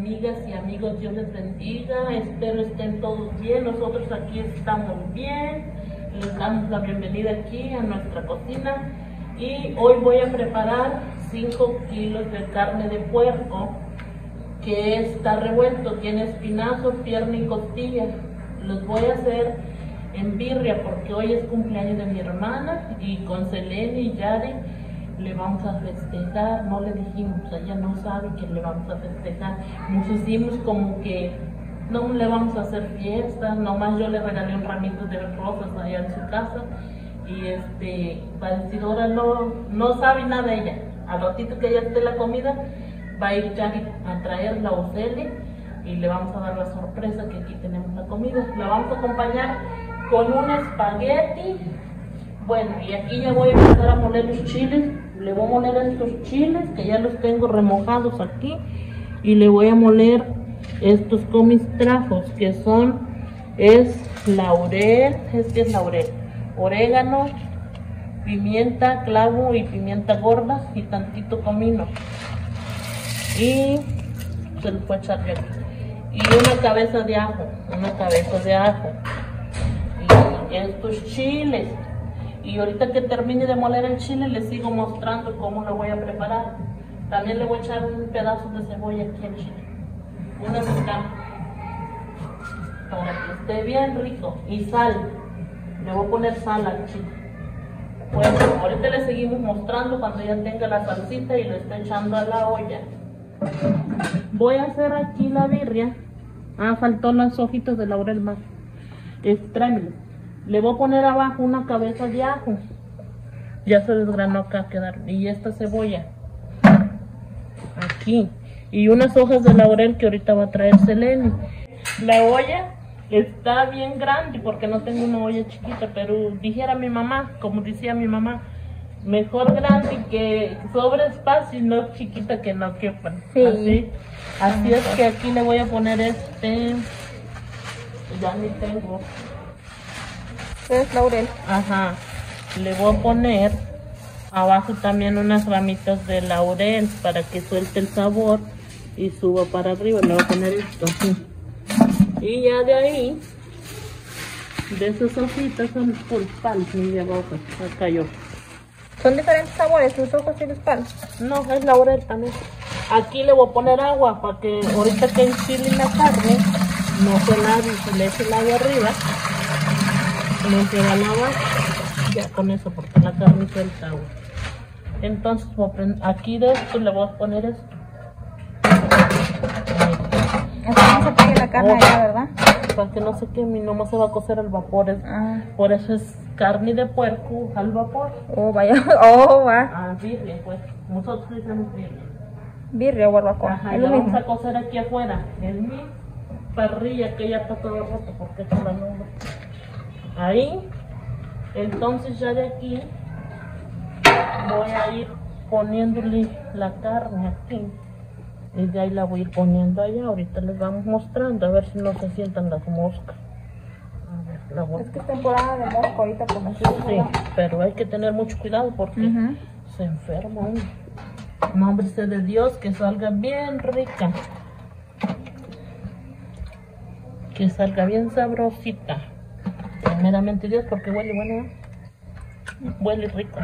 Amigas y amigos, Dios les bendiga, espero estén todos bien, nosotros aquí estamos bien, les damos la bienvenida aquí a nuestra cocina y hoy voy a preparar 5 kilos de carne de puerco que está revuelto, tiene espinazo, pierna y costilla. Los voy a hacer en birria porque hoy es cumpleaños de mi hermana y con Selene y Yari le vamos a festejar. No le dijimos, ella no sabe que le vamos a festejar. Nos hicimos como que no le vamos a hacer fiesta, nomás yo le regalé un ramito de rosas allá en su casa y para decir, ahora no sabe nada ella. Al ratito que ella esté la comida, va a ir Yari a traer la Oceli y le vamos a dar la sorpresa que aquí tenemos la comida. La vamos a acompañar con un espagueti. Bueno, y aquí ya voy a empezar a moler los chiles. Le voy a moler estos chiles que ya los tengo remojados aquí y le voy a moler estos comistrajos que es laurel, es laurel, orégano, pimienta, clavo y pimienta gorda y tantito comino y se le puede echar ya y una cabeza de ajo y estos chiles. Y ahorita que termine de moler el chile les sigo mostrando cómo lo voy a preparar. También le voy a echar un pedazo de cebolla aquí al chile, una mezcla para que esté bien rico, y sal, le voy a poner sal al chile. Bueno, ahorita le seguimos mostrando cuando ya tenga la salsita y lo esté echando a la olla. Voy a hacer aquí la birria. Faltó las hojitas de laurel más. Tráemelo. Le voy a poner abajo una cabeza de ajo. Ya se desgranó acá quedar. Y esta cebolla. Aquí. Y unas hojas de laurel que ahorita va a traer Selene. La olla está bien grande porque no tengo una olla chiquita. Pero dijera mi mamá, como decía mi mamá, mejor grande que sobre espacio y no chiquita que no quepan. Sí. Así es que aquí le voy a poner ya ni tengo. Es laurel. Ajá. Le voy a poner abajo también unas ramitas de laurel para que suelte el sabor y suba para arriba. Le voy a poner esto así. Y ya de ahí, de esas hojitas son pulpal, de abajo, acá yo. ¿Son diferentes sabores, los ojos y los palos? No, es laurel también. Aquí le voy a poner agua para que ahorita que enchile la carne no se lave y se le eche el agua arriba. No se va a lavar ya con eso porque la carne suelta agua. Entonces aquí de esto le voy a poner esto. Así no se pegue la carne allá, ¿verdad? Para que no se queme, nomás se va a cocer al vapor. Por eso es carne de puerco al vapor. Oh, vaya. Oh, va. Birria, pues. Nosotros decimos birria. Birria o barbacoa. Ajá, y la vamos a cocer aquí afuera, en mi parrilla que ya está todo roto porque es la nube. Ahí, entonces ya de aquí voy a ir poniéndole la carne aquí y de ahí la voy a ir poniendo allá. Ahorita les vamos mostrando a ver si no se sientan las moscas. A ver, la voy. Es que es temporada de mosca ahorita por aquí. Sí, pero hay que tener mucho cuidado porque se enferma uno. Nombre sea de Dios, que salga bien rica, que salga bien sabrosita. Primeramente Dios, porque huele bueno, huele rico.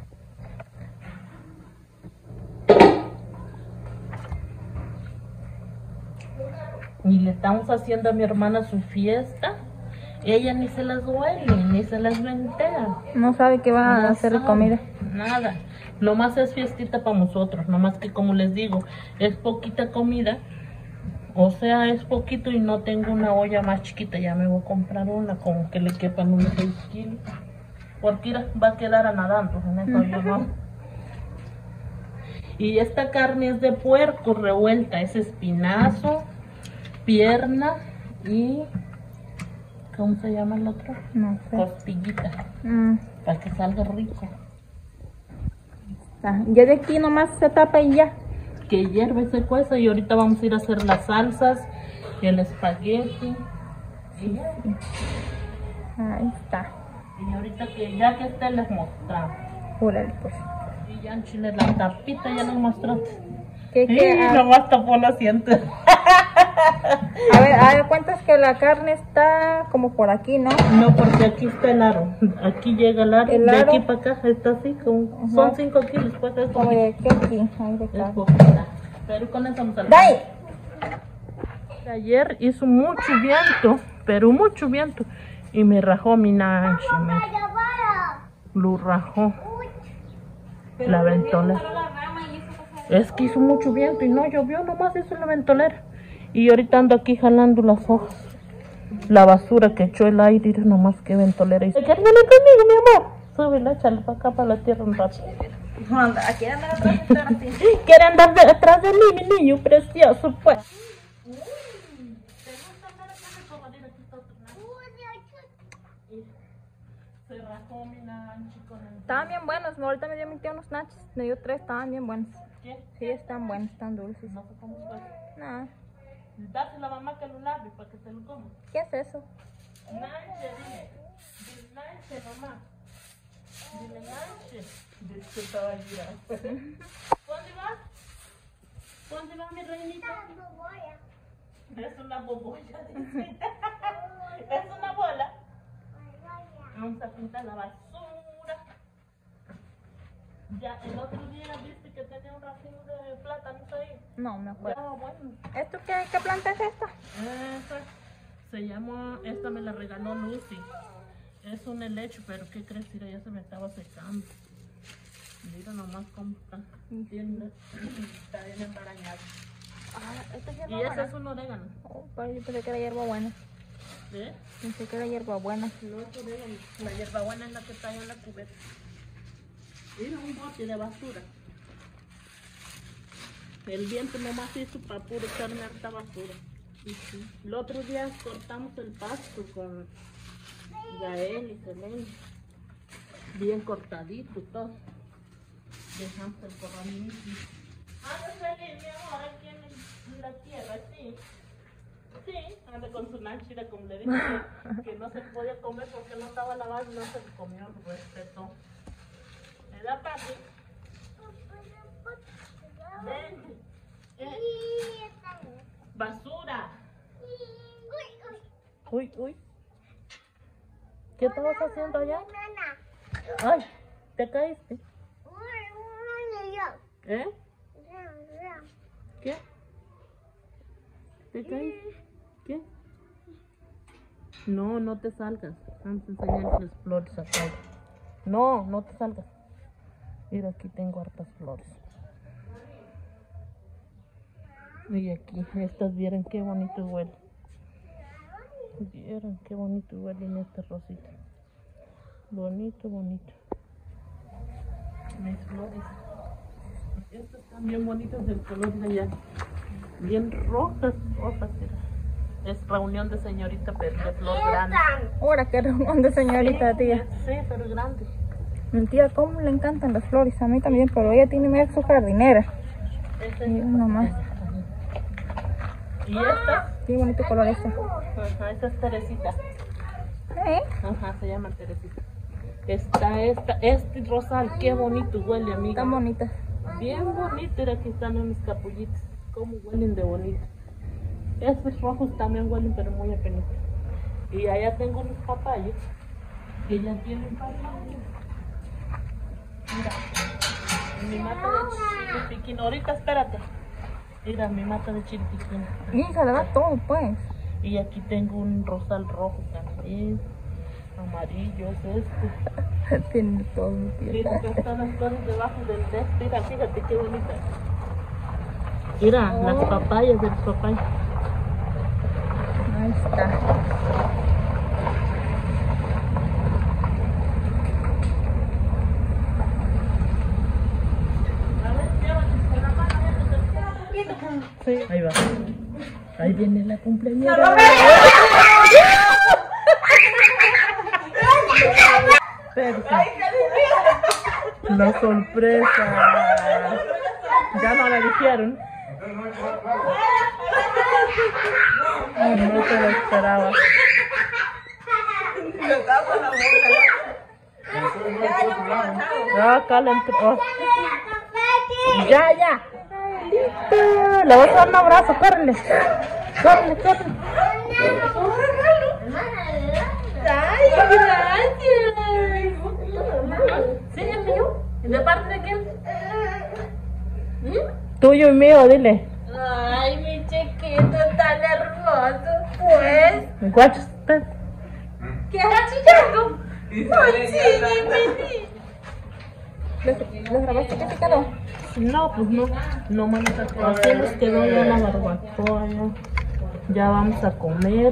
Y le estamos haciendo a mi hermana su fiesta. Ella ni se las huele, ni se las ventea. No sabe que va a hacer comida. Nada. Nomás es fiestita para nosotros. Nomás que como les digo, es poquita comida. O sea, es poquito y no tengo una olla más chiquita. Ya me voy a comprar una como que le quepan unos 6 kilos. Porque va a quedar a nadando en eso yo no. Y esta carne es de puerco revuelta. Es espinazo, pierna y... ¿cómo se llama el otro? No sé. Costillita. Para que salga rico. Ya de aquí nomás se tapa y ya. Que hierve se cueza y ahorita vamos a ir a hacer las salsas, el espagueti. Sí. Ahí está. Y ahorita que ya que esté les mostramos. Órale, pues. Y ya en Chile la tapita ya nos mostraste. ¿Qué? Nomás tapó el asiento. A ver, cuentas que la carne está como por aquí, ¿no? No, porque aquí está el aro. Aquí llega el aro. ¿El de aro? aquí para acá está así, como, Ajá. son 5 kilos, pues es Como de aquí, ahí de es carne. poquita. Pero con eso vamos a ¡Dai! Ayer hizo mucho viento, pero mucho viento. Y me rajó mi Nancy. Lo rajó. La ventolera. Es que hizo mucho viento y no llovió, nomás hizo la ventolera. Y ahorita ando aquí jalando las hojas. La basura que echó el aire, nomás que ventolera. Y ¿quieres venir conmigo, mi amor? Súbela, échale para acá, para la tierra un rato. Aquí anda atrás. Quiere andar detrás de mí, mi niño precioso, pues. Se rajó mi Nancy con el... Estaban bien buenos, ahorita me dio mi tía unos nachos. Me dio 3, estaban bien buenos. ¿Qué? Sí, están buenos, están dulces. No sé cómo fue. No. Dáselo a la mamá que lo lave para que se lo coma. ¿Qué es eso? Nancy, dile. Dile Nancy, mamá. Dile Nancy. Dice que estaba allá. ¿Dónde vas? ¿Dónde va mi reinita? Es una bobolla, dice. Es una bola. Vamos a pintar la basura. Ya, el otro día viste que tenía un racimo de plátanos ahí. No, me acuerdo. Ah, bueno. ¿Esto qué planta es esta? Esta se llama, esta me la regaló Lucy. Es un helecho, pero ¿qué crees? Mira, ya se me estaba secando. Mira nomás cómo está. Está bien embarañado. Ah, esta es Y hierba ese buena. es un orégano. Oh, pero yo pensé que era hierba buena. ¿Eh? Pensé que era hierba buena. No es orégano. La hierbabuena es la que está ahí en la cubeta. Mira un bote de basura. El viento nomás hizo para puro echarme harta basura. El otro día cortamos el pasto con Gael y Selene. Bien cortadito todo. Dejamos el corralito. Anda feliz, mi amor, aquí en la tierra, sí. Sí, anda con su nanchira, como le dije, que no se podía comer porque no estaba lavado y no se lo comió, respetó. ¿Me da papi? Ven. Basura. Uy, uy. ¿Qué estabas haciendo allá? Ay, ¿te caíste? ¿Eh? ¿Qué? ¿Te caíste? ¿Qué? No, no te salgas. Vamos a enseñarles flores acá. No, no te salgas. Mira, aquí tengo hartas flores. Y aquí, estas vieron qué bonito huele. Vieron qué bonito huele en este rosita. Bonito, bonito. Mis flores. Estas están bien bonitas del color de allá. Bien rojas, rojas. Mira. Es reunión de señorita, pero de flor grande. Ahora qué reunión de señorita, tía. Sí, pero grande. Mi tía, cómo le encantan las flores. A mí también, pero ella tiene mira su jardinera. Esta Mira nomás. ¿Y esta? Qué bonito color este. Ajá, esta es Teresita. ¿Eh? Ajá, se llama Teresita. Este rosal, qué bonito huele, amiga. Están bonitas. Bien bonito, mira, aquí están mis capullitos. Cómo huelen de bonito. Estos rojos también huelen, pero muy apenas. Y allá tengo unos papayas que ya tienen papayas. Mira, mi mata de chiripiquín. Ahorita espérate. Mira, mi mata de chiripiquín. Hija, le da todo, pues. Y aquí tengo un rosal rojo también. Amarillo es este. Tiene todo, mi tía. Mira, acá están las flores debajo del test. Mira, fíjate qué bonita. Mira, las papayas del papaya. Ahí está. Sí. Ahí va. Ahí viene la cumpleañera. La sorpresa. Ya no la dijeron. No te lo esperaba. Ya, acá le entró. Ya. Le voy a dar un abrazo, córrele. Córrele, córrele. Un regalo. Ay, gracias. ¿Sí, es mío? ¿De parte de quién? Tuyo y mío, dile. Ay, mi chiquito tan hermoso, pues. Guachos, usted. ¿Qué haces, chico? Ay, sí, ¿Les grabaste que se quedó? no, pues no. No, manita, así nos quedó ya la barbacoa. Ya vamos a comer.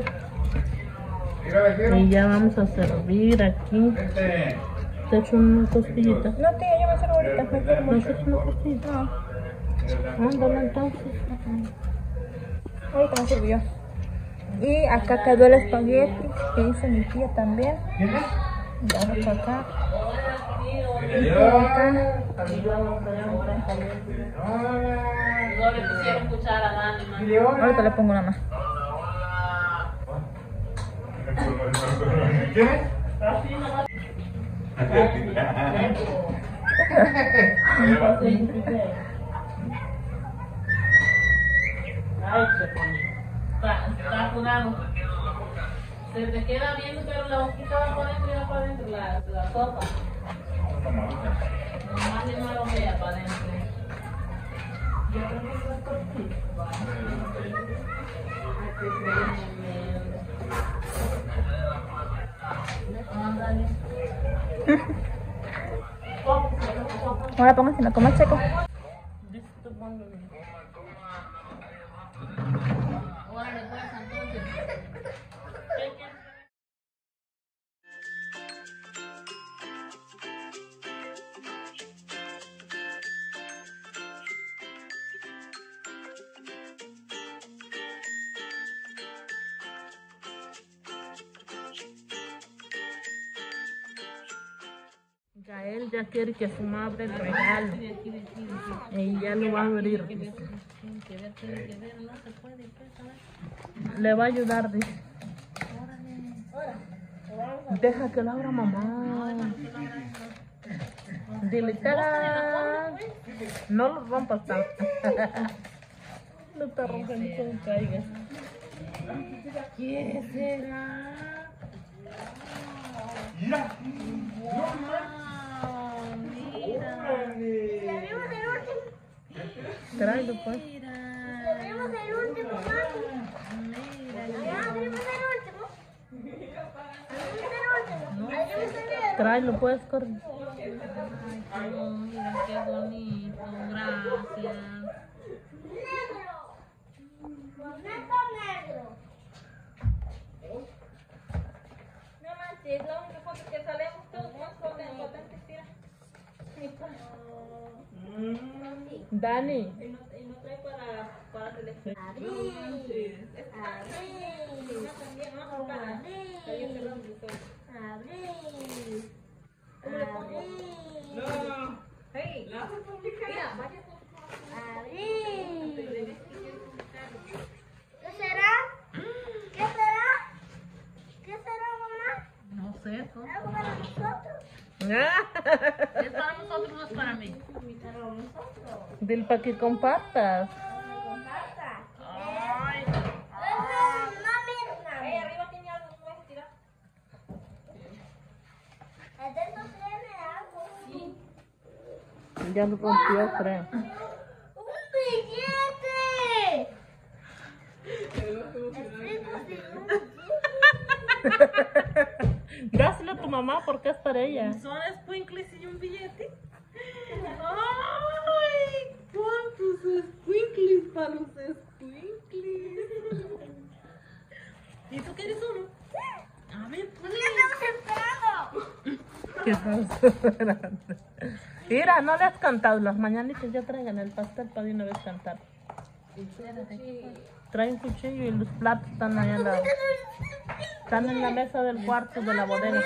Y ya vamos a servir aquí. Te echo una costillita. No, tía, yo me sirvo ahorita. Me quiero ¿Me mucho. echas una costillita? No, Ándale, entonces. ahorita me sirvo yo. Y acá quedó el espagueti que hizo mi tía también. Ya lo acá. Y por acá. No le pusieron cuchara a Dani, man. Ahorita le pongo una más. Ay, está curado. Se te queda viendo, pero la boquita va para adentro y va para adentro la sopa. Nomás que no lo vea para adentro. Yo creo que es la tortilla. Ándale. Ahora pónganse la coma checo. Órale, pues, entonces. Gael ya quiere que su madre el regalo. Y ya lo va a abrir. Le va a ayudar, dice. Deja que lo abra mamá. Dile, ¡tarán! No lo rompas tanto. No te rompas, no te caigas. ¿Qué será? Mira. Tráelo, pues. Abrimos el último, mami. Abrimos el último. Tráelo, pues, corre. Ay, mira qué bonito, gracias. Negro. Negro. No manches, es la única foto que salemos todos más contentos. Dani. Y no trae para seleccionar. Abrí. ¿Qué será? ¿Qué será? ¿Qué será, mamá? No sé, ¿no? ¿Algo para nosotros? Es para nosotros, no es para mí. Para nosotros. Dile para que compartas. Comparta. Ay, Arriba tiene algo, no puedes tirar. Adentro tiene algo. Ya lo rompió, creo. ¡Un billete! Dáselo a tu mamá porque es para ella. son squinkles y un billete. Ay, cuántos squinkles para los squinkles. ¿Y tú quieres uno? A ver, pues. ¿Qué estamos esperando? ¿Qué estás esperando? Mira, no le has cantado. Las mañanitas ya traigan el pastel para de una vez cantar. Trae un cuchillo y los platos están allá están en la mesa del cuarto de la bodega.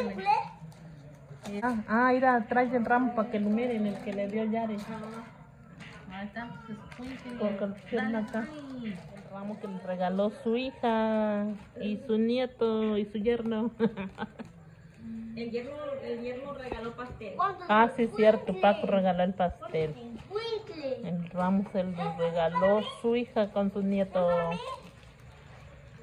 Mira, trae el ramo para que lo miren, el que le dio Yari. Ahí está, squinkles. Porque lo pusieron acá. El ramo que le regaló su hija y su nieto y su yerno. El yerno regaló pastel. Sí, es cierto, Paco regaló el pastel. El ramo se lo regaló su hija con su nieto.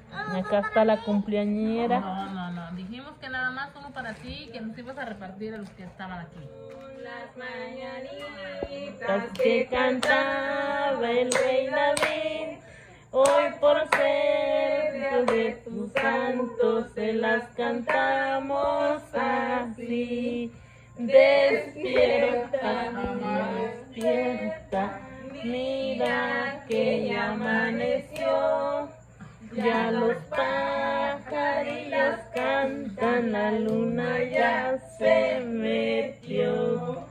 Acá está la cumpleañera. No. Dijimos que nada más uno para ti, que nos ibas a repartir a los que estaban aquí. Las mañanitas Las que cantaba el rey David, hoy por ser de tus santos se las cantamos así. Despierta, despierta, mira que ya amaneció. Ya los pajarillos cantan, la luna ya se metió.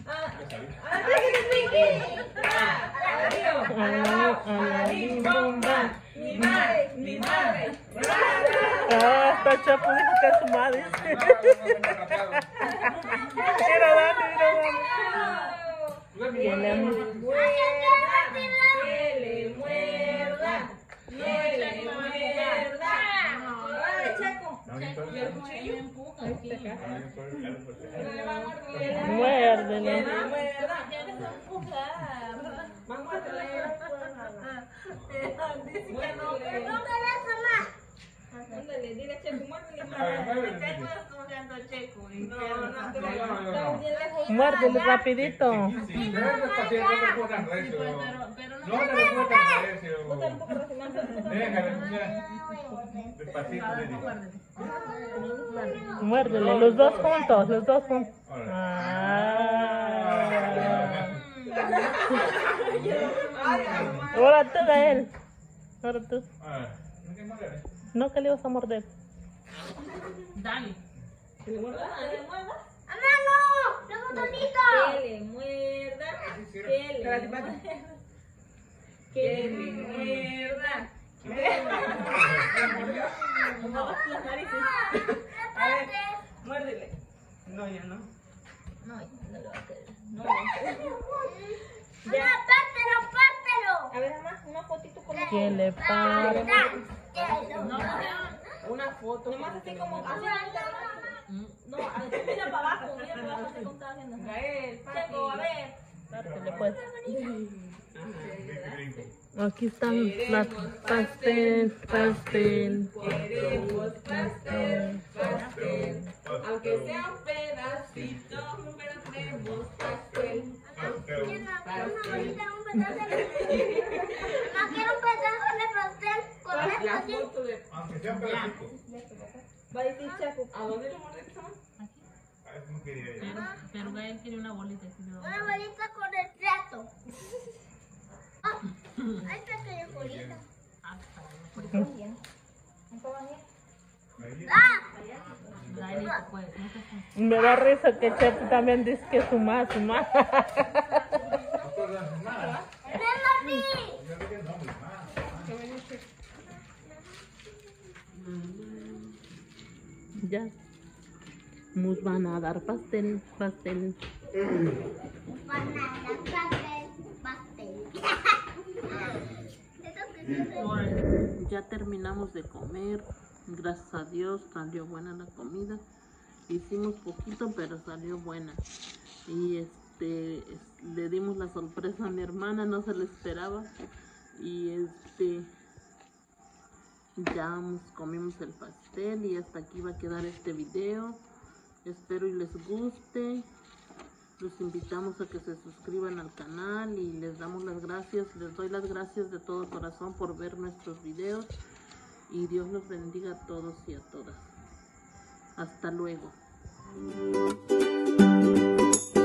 mi madre. Ah, está chapudita su madre. Mira, Dani. Que le muerda. muérdelo. Muérdelo rapidito. Muérdele, los dos juntos. Ahora tú, Gael. Ahora tú. No, que le vas a morder. Dale. ¡Mamá, no! ¡No, botonito! Que le muerda. Muérdele. No, ya no. No lo va a querer. No. ¡Ya, pártelo! A ver, mamá, una fotito con Que le pare. una foto. Nomás así como. No, mira para abajo, así como estaba haciendo. Checo, a ver. Pártele, pues. Aquí están las pastel. Queremos pastel. Aunque sea un pedacito, pero queremos pastel. No quiero un pedazo de pastel con esto así. Aunque sea un pedacito. Va a decir Chaco. ¿A dónde lo mordiste? ¿Cómo quería ir? Pero Gael quería una bolita. Una bolita con el plato. Ahí está que bolita. Gael dijo, pues, no te Me da risa que Chepo también dice que su mamá. No acuerdas nada. ¡Ven, papi! Yo no tengo nombre, nada. Ya. Nos van a dar pastel. Banana, pastel. Ya terminamos de comer. Gracias a Dios salió buena la comida. Hicimos poquito, pero salió buena. Y le dimos la sorpresa a mi hermana, no se le esperaba. Y ya comimos el pastel y hasta aquí va a quedar este video. Espero y les guste. Los invitamos a que se suscriban al canal y les damos las gracias. Les doy las gracias de todo corazón por ver nuestros videos. Y Dios los bendiga a todos y a todas. Hasta luego.